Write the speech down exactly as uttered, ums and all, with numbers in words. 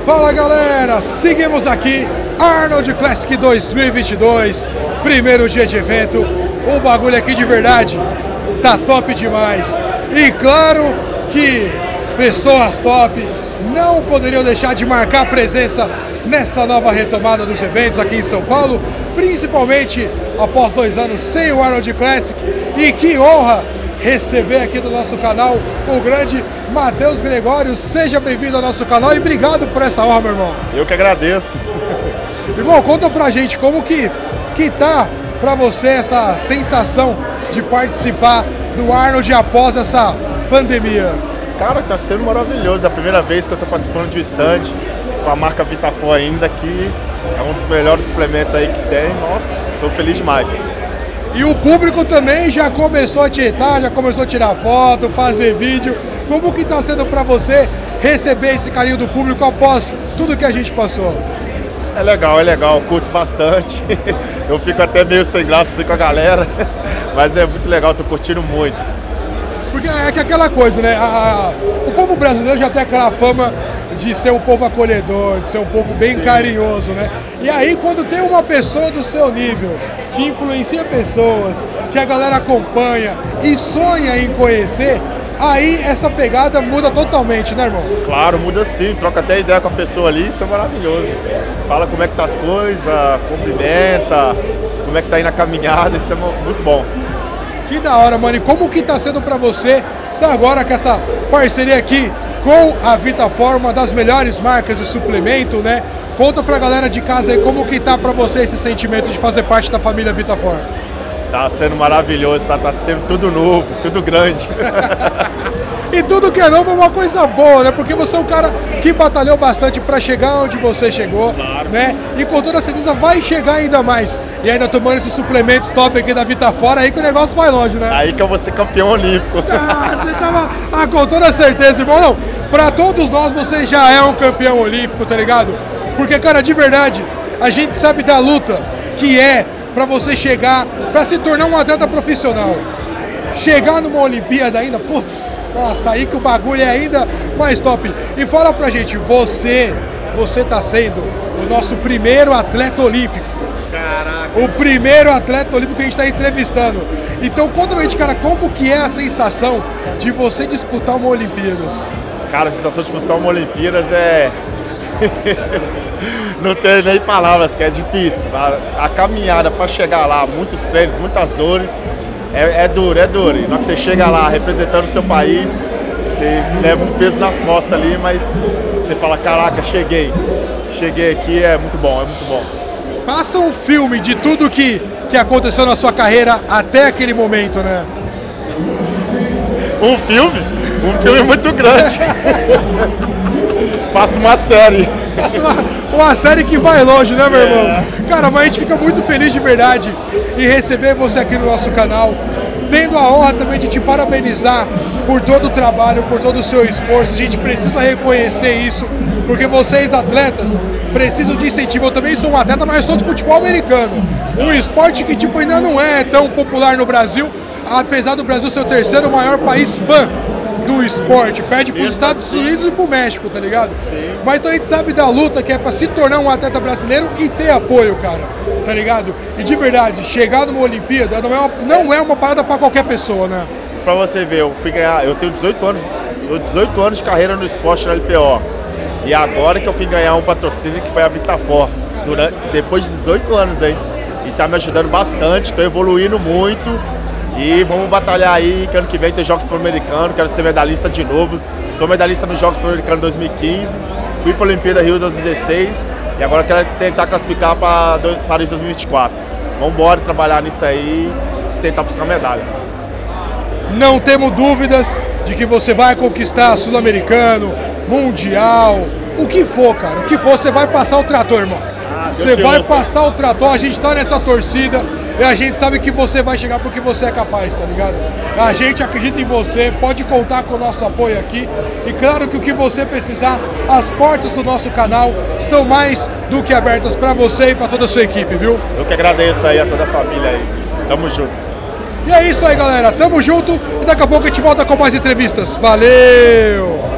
Fala galera, seguimos aqui, Arnold Classic dois mil e vinte e dois, primeiro dia de evento, o bagulho aqui de verdade tá top demais. E claro que pessoas top não poderiam deixar de marcar presença nessa nova retomada dos eventos aqui em São Paulo, principalmente após dois anos sem o Arnold Classic. E que honra receber aqui do nosso canal o grande Matheus Gregório. Seja bem-vindo ao nosso canal e obrigado por essa honra, meu irmão. Eu que agradeço. Irmão, conta pra gente como que, que tá pra você essa sensação de participar do Arnold após essa pandemia. Cara, tá sendo maravilhoso. É a primeira vez que eu tô participando de um stand com a marca Vitafor ainda, que é um dos melhores suplementos aí que tem. Nossa, tô feliz demais. E o público também já começou a tietar, já começou a tirar foto, fazer vídeo. Como que tá sendo pra você receber esse carinho do público após tudo que a gente passou? É legal, é legal, eu curto bastante. Eu fico até meio sem graça assim com a galera, mas é muito legal, tô curtindo muito. Porque é que aquela coisa, né? A, a, o povo brasileiro já tem aquela fama de ser um povo acolhedor, de ser um povo bem carinhoso, né? E aí quando tem uma pessoa do seu nível, que influencia pessoas, que a galera acompanha e sonha em conhecer, aí essa pegada muda totalmente, né, irmão? Claro, muda sim, troca até ideia com a pessoa ali, isso é maravilhoso. Fala como é que tá as coisas, cumprimenta, como é que tá aí na caminhada, isso é muito bom. Que da hora, mano. E como que tá sendo pra você, tá agora com essa parceria aqui com a Vitafor, uma das melhores marcas de suplemento, né? Conta pra galera de casa aí como que tá pra você esse sentimento de fazer parte da família Vitafor. Tá sendo maravilhoso, tá, tá sendo tudo novo, tudo grande. E tudo que é novo é uma coisa boa, né? Porque você é um cara que batalhou bastante pra chegar onde você chegou, claro, né? E com toda certeza vai chegar ainda mais. E ainda tomando esses suplementos top aqui da Vitafor, aí que o negócio vai longe, né? Aí que eu vou ser campeão olímpico. Ah, você tava... Ah, com toda certeza, irmão. Não, pra todos nós você já é um campeão olímpico, tá ligado? Porque, cara, de verdade, a gente sabe da luta que é pra você chegar, pra se tornar um atleta profissional. Chegar numa Olimpíada ainda, putz, nossa, aí que o bagulho é ainda mais top. E fala pra gente, você, você tá sendo o nosso primeiro atleta olímpico. Caraca. O primeiro atleta olímpico que a gente tá entrevistando. Então conta pra gente, cara, como que é a sensação de você disputar uma Olimpíadas? Cara, a sensação de disputar uma Olimpíadas é... Não tem nem palavras, que é difícil. A, a caminhada pra chegar lá, muitos treinos, muitas dores. É, é duro, é duro. E na hora que você chega lá representando o seu país, você leva um peso nas costas ali, mas você fala, caraca, cheguei. Cheguei aqui, é muito bom, é muito bom. Passa um filme de tudo que, que aconteceu na sua carreira até aquele momento, né? Um filme? Um filme muito grande. Passa uma série. Passa uma, uma série que vai longe, né, meu é. irmão? Cara, mas a gente fica muito feliz de verdade em receber você aqui no nosso canal, tendo a honra também de te parabenizar por todo o trabalho, por todo o seu esforço. A gente precisa reconhecer isso, porque vocês, atletas, precisam de incentivo. Eu também sou um atleta, mas sou de futebol americano. Um esporte que tipo, ainda não é tão popular no Brasil, apesar do Brasil ser o terceiro maior país fã do esporte, perde para os Estados Unidos e para o México, tá ligado? Sim. Mas então a gente sabe da luta que é para se tornar um atleta brasileiro e ter apoio, cara, tá ligado? E de verdade, chegar numa Olimpíada não é uma, não é uma parada para qualquer pessoa, né? Pra você ver, eu fui ganhar, eu tenho dezoito anos, dezoito anos de carreira no esporte na L P O. E agora que eu fui ganhar um patrocínio que foi a Vitafor, durante, depois de dezoito anos aí. E tá me ajudando bastante, tô evoluindo muito. E vamos batalhar aí, que ano que vem tem Jogos Pan-Americanos, quero ser medalhista de novo. Sou medalhista nos Jogos Pan-Americanos dois mil e quinze, fui para a Olimpíada Rio dois mil e dezesseis e agora quero tentar classificar para Paris dois mil e vinte e quatro. Vamos embora trabalhar nisso aí e tentar buscar medalha. Não temos dúvidas de que você vai conquistar Sul-Americano, Mundial, o que for, cara, o que for, você vai passar o trator, irmão. Você vai passar o trator, a gente tá nessa torcida e a gente sabe que você vai chegar porque você é capaz, tá ligado? A gente acredita em você, pode contar com o nosso apoio aqui. E claro que o que você precisar, as portas do nosso canal estão mais do que abertas pra você e pra toda a sua equipe, viu? Eu que agradeço aí a toda a família aí. Tamo junto. E é isso aí, galera. Tamo junto e daqui a pouco a gente volta com mais entrevistas. Valeu!